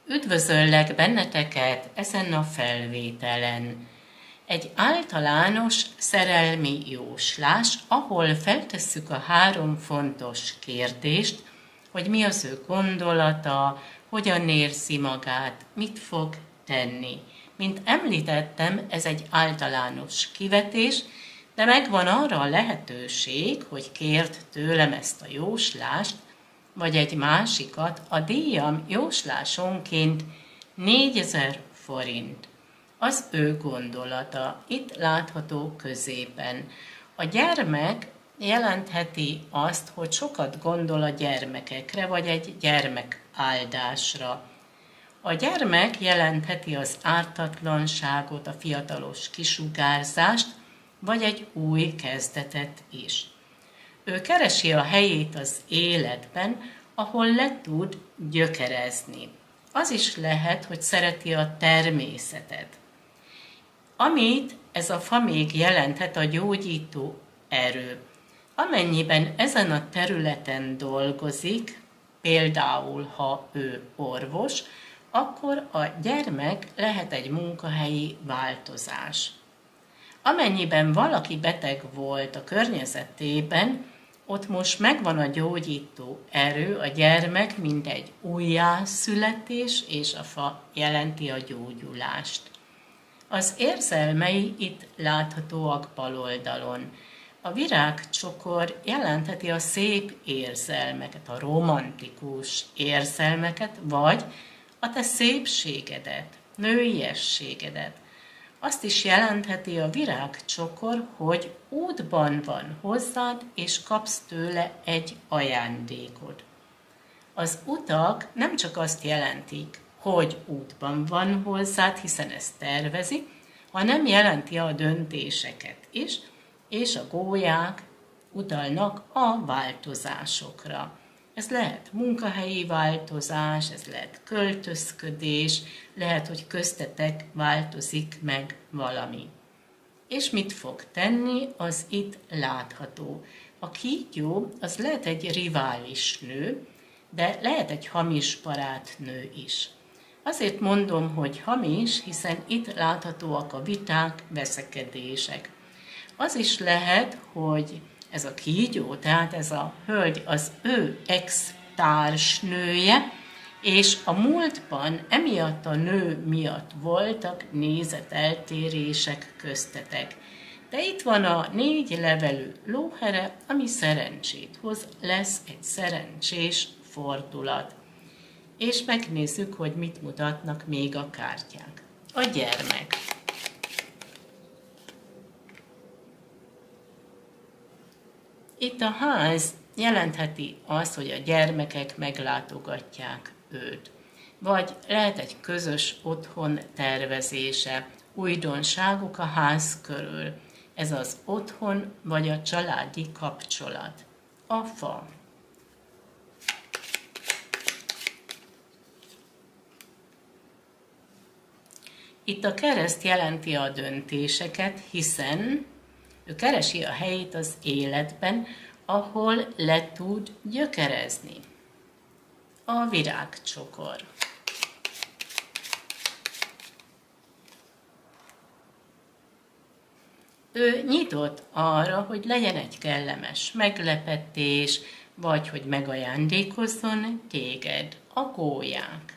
Üdvözöllek benneteket ezen a felvételen. Egy általános szerelmi jóslás, ahol feltesszük a 3 fontos kérdést, hogy mi az ő gondolata, hogyan érzi magát, mit fog tenni. Mint említettem, ez egy általános kivetés, de megvan arra a lehetőség, hogy kért tőlem ezt a jóslást, vagy egy másikat. A díjam jóslásonként 4000 forint. Az ő gondolata itt látható középen. A gyermek jelentheti azt, hogy sokat gondol a gyermekekre, vagy egy gyermekáldásra. A gyermek jelentheti az ártatlanságot, a fiatalos kisugárzást, vagy egy új kezdetet is. Ő keresi a helyét az életben, ahol le tud gyökerezni. Az is lehet, hogy szereti a természetet. Amit ez a fa még jelenthet, a gyógyító erő. Amennyiben ezen a területen dolgozik, például ha ő orvos, akkor a gyermek lehet egy munkahelyi változás. Amennyiben valaki beteg volt a környezetében, ott most megvan a gyógyító erő, a gyermek mint egy újjászületés, és a fa jelenti a gyógyulást. Az érzelmei itt láthatóak bal oldalon. A virágcsokor jelentheti a szép érzelmeket, a romantikus érzelmeket, vagy a te szépségedet, nőiességedet. Azt is jelentheti a virágcsokor, hogy útban van hozzád, és kapsz tőle egy ajándékot. Az utak nem csak azt jelentik, hogy útban van hozzád, hiszen ezt tervezi, hanem jelenti a döntéseket is, és a gólyák utalnak a változásokra. Ez lehet munkahelyi változás, ez lehet költözködés, lehet, hogy köztetek változik meg valami. És mit fog tenni, az itt látható. A kígyó az lehet egy rivális nő, de lehet egy hamis barátnő is. Azért mondom, hogy hamis, hiszen itt láthatóak a viták, veszekedések. Az is lehet, hogy ez a kígyó, tehát ez a hölgy az ő ex-társnője, és a múltban emiatt a nő miatt voltak nézeteltérések köztetek. De itt van a 4 levelű lóhere, ami szerencsét hoz, lesz egy szerencsés fordulat. És megnézzük, hogy mit mutatnak még a kártyák. A gyermek. Itt a ház jelentheti azt, hogy a gyermekek meglátogatják őt. Vagy lehet egy közös otthon tervezése, újdonságok a ház körül. Ez az otthon vagy a családi kapcsolat. A fa. Itt a kereszt jelenti a döntéseket, hiszen ő keresi a helyét az életben, ahol le tud gyökerezni. A virágcsokor. Ő nyitott arra, hogy legyen egy kellemes meglepetés, vagy hogy megajándékozzon téged. A gólyák.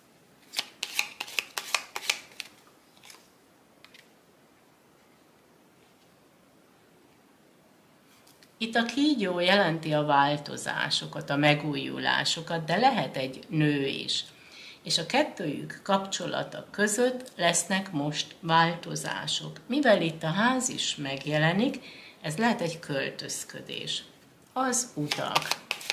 Itt a kígyó jelenti a változásokat, a megújulásokat, de lehet egy nő is. És a kettőjük kapcsolata között lesznek most változások. Mivel itt a ház is megjelenik, ez lehet egy költözködés. Az utak.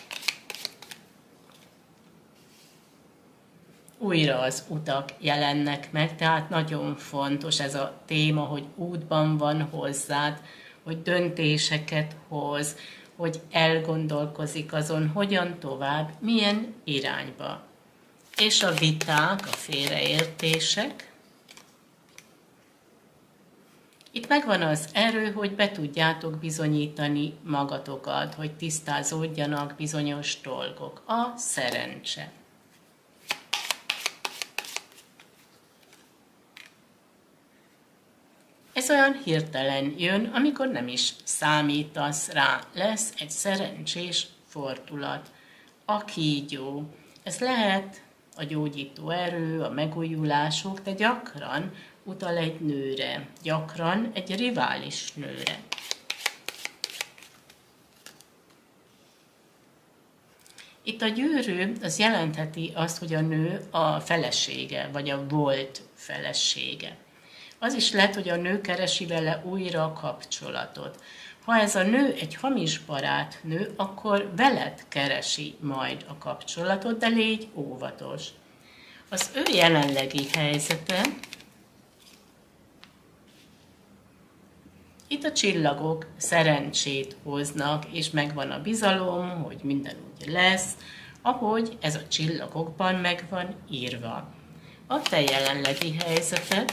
Újra az utak jelennek meg, tehát nagyon fontos ez a téma, hogy útban van hozzád, hogy döntéseket hoz, hogy elgondolkozik azon, hogyan tovább, milyen irányba. És a viták, a félreértések. Itt megvan az erő, hogy be tudjátok bizonyítani magatokat, hogy tisztázódjanak bizonyos dolgok. A szerencse. Ez olyan hirtelen jön, amikor nem is számítasz rá. Lesz egy szerencsés fordulat. A kígyó. Ez lehet a gyógyító erő, a megújulások, de gyakran utal egy nőre, gyakran egy rivális nőre. Itt a gyűrű az jelentheti azt, hogy a nő a felesége, vagy a volt felesége. Az is lehet, hogy a nő keresi vele újra a kapcsolatot. Ha ez a nő egy hamis barátnő, akkor veled keresi majd a kapcsolatot, de légy óvatos. Az ő jelenlegi helyzete, itt a csillagok szerencsét hoznak, és megvan a bizalom, hogy minden úgy lesz, ahogy ez a csillagokban meg van írva. A te jelenlegi helyzeted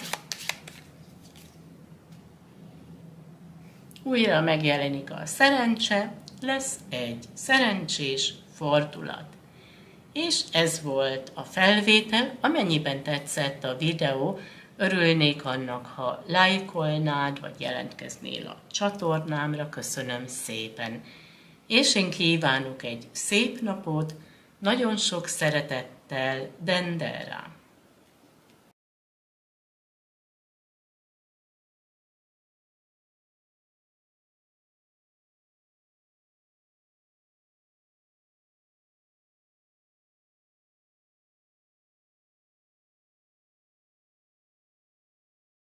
újra megjelenik a szerencse, lesz egy szerencsés fordulat. És ez volt a felvétel, amennyiben tetszett a videó, örülnék annak, ha lájkolnád, vagy jelentkeznél a csatornámra, köszönöm szépen. És én kívánok egy szép napot, nagyon sok szeretettel, Dendera.